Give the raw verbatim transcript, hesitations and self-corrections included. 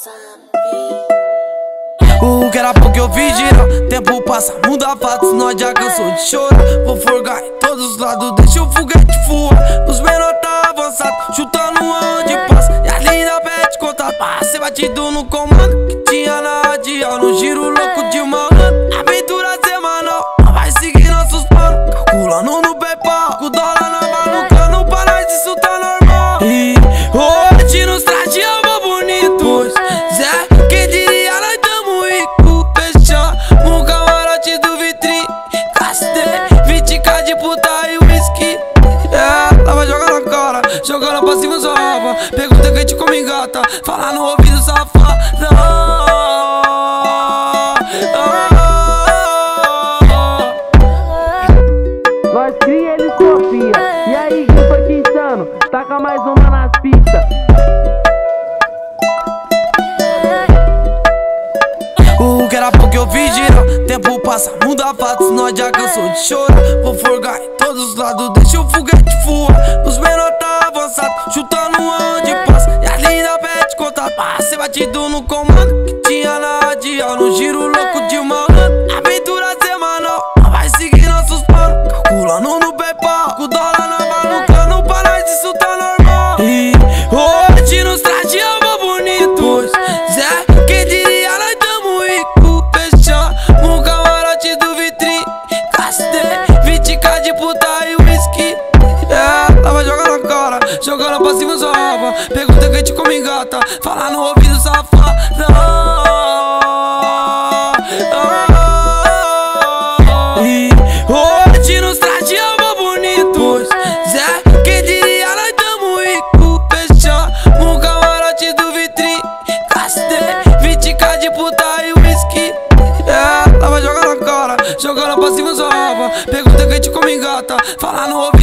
O que era pouco eu fiz girar. Tempo passa, muda fatos, nós já cansou de chorar. Vou forgar em todos os lados, deixa o foguete voar. Os menor tá avançado, chutando aonde passa. E a linda pede contato, pra ser batido no comando que tinha na radial, no giro louco de malandro. Aventura semanal, vai seguir nossos planos, calculando no PayPal, com dólar na maluca, no parar isso tá normal. E hoje nos traje algo bonito, pois Zé, quem diria nós tamo rico. Fechar um camarote do vitrine, gastei vinte k de puta e whisky. É, ela vai jogar na cara, jogando pra cima sua raba. Pergunta quem te come gata, fala no ouvido safada. Nós cria, ele confia. E aí, quem foi que insano? Taca mais uma nas pistas. O que era pouco eu fiz girar. Tempo passa, muda fatos, nós já cansou de chorar. Vou forgar em todos os lados, deixa o foguete voar. Os menor tá avançado, chutando aonde passa. E a linda pede contato, pra ser batido no comando que tinha na radial, no giro louco de malandro. Aventura semanal, vai seguir nossos planos, calculando no PayPal, com dólar na maluca, no parar isso tá normal. E hoje nos traje algo bonito, pois Zé, quem diria nós tamo rico. Fechar um camarote do vitrine, gastei vinte k de puta e whisky. É, ela vai jogar na cara, jogando pra cima sua raba. Pergunta quem te come gata, fala no ouvido safada. E hoje nos traje algo bonito, pois Zé, quem diria nós tamo rico. Fechar um camarote do vitrine, gastei vinte k de puta e whisky. É, ela vai jogar na cara, jogando pra cima sua raba. Pergunta quem te come gata, fala no ouvido.